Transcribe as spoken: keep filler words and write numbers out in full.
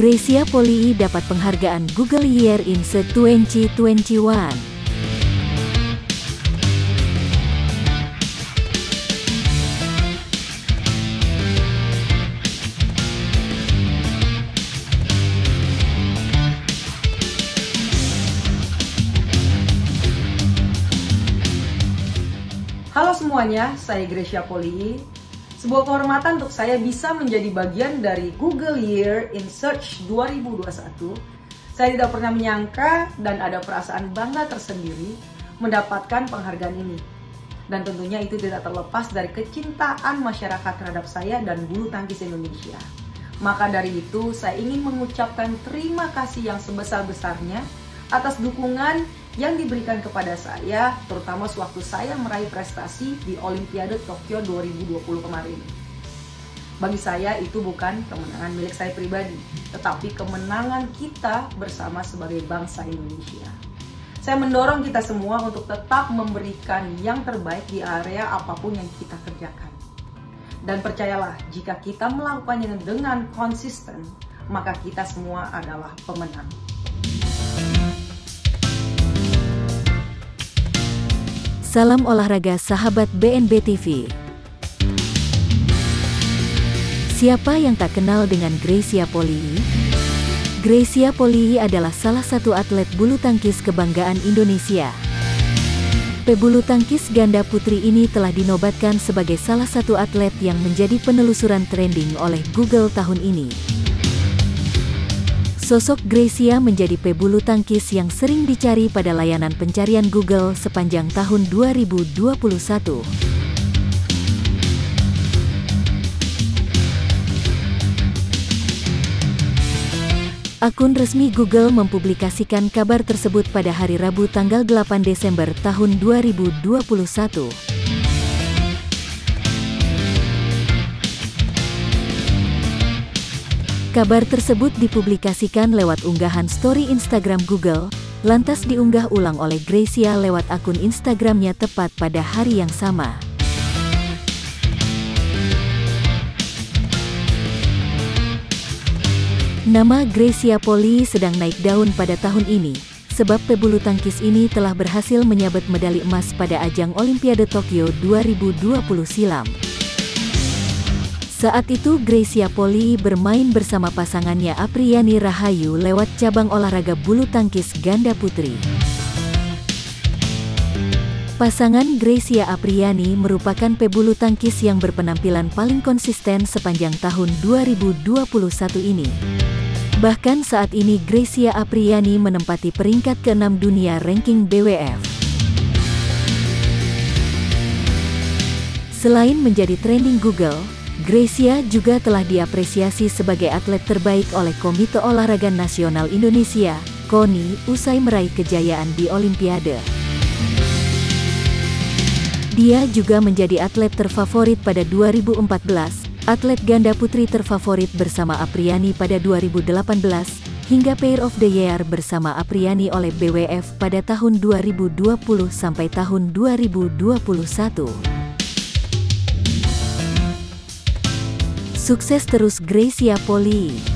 Gracia Polii dapat penghargaan Google Year in dua ribu dua puluh satu. Halo semuanya, saya Gracia Polii. Sebuah kehormatan untuk saya bisa menjadi bagian dari Google Year in Search dua ribu dua puluh satu. Saya tidak pernah menyangka dan ada perasaan bangga tersendiri mendapatkan penghargaan ini. Dan tentunya itu tidak terlepas dari kecintaan masyarakat terhadap saya dan bulu tangkis Indonesia. Maka dari itu, saya ingin mengucapkan terima kasih yang sebesar-besarnya atas dukungan yang diberikan kepada saya, terutama sewaktu saya meraih prestasi di Olimpiade Tokyo dua ribu dua puluh kemarin. Bagi saya itu bukan kemenangan milik saya pribadi, tetapi kemenangan kita bersama sebagai bangsa Indonesia. Saya mendorong kita semua untuk tetap memberikan yang terbaik di area apapun yang kita kerjakan. Dan percayalah, jika kita melakukannya dengan konsisten, maka kita semua adalah pemenang. Salam olahraga sahabat B N B T V. Siapa yang tak kenal dengan Gracia Polii? Gracia Polii adalah salah satu atlet bulu tangkis kebanggaan Indonesia. Pebulu tangkis ganda putri ini telah dinobatkan sebagai salah satu atlet yang menjadi penelusuran trending oleh Google tahun ini. Sosok Gracia menjadi pebulu tangkis yang sering dicari pada layanan pencarian Google sepanjang tahun dua ribu dua puluh satu. Akun resmi Google mempublikasikan kabar tersebut pada hari Rabu tanggal delapan Desember tahun dua ribu dua puluh satu. Kabar tersebut dipublikasikan lewat unggahan story Instagram Google, lantas diunggah ulang oleh Gracia lewat akun Instagramnya tepat pada hari yang sama. Nama Gracia Polii sedang naik daun pada tahun ini, sebab pebulu tangkis ini telah berhasil menyabet medali emas pada ajang Olimpiade Tokyo dua ribu dua puluh silam. Saat itu Gracia Polii bermain bersama pasangannya Apriyani Rahayu lewat cabang olahraga bulu tangkis ganda putri. Pasangan Gracia Apriyani merupakan pebulu tangkis yang berpenampilan paling konsisten sepanjang tahun dua ribu dua puluh satu ini. Bahkan saat ini Gracia Apriyani menempati peringkat keenam dunia ranking B W F. Selain menjadi trending Google, Gracia juga telah diapresiasi sebagai atlet terbaik oleh Komite Olahraga Nasional Indonesia, K O N I, usai meraih kejayaan di Olimpiade. Dia juga menjadi atlet terfavorit pada dua ribu empat belas, atlet ganda putri terfavorit bersama Apriyani pada dua ribu delapan belas, hingga Pair of the Year bersama Apriyani oleh B W F pada tahun dua ribu dua puluh sampai tahun dua ribu dua puluh satu. Sukses terus Gracia Polii.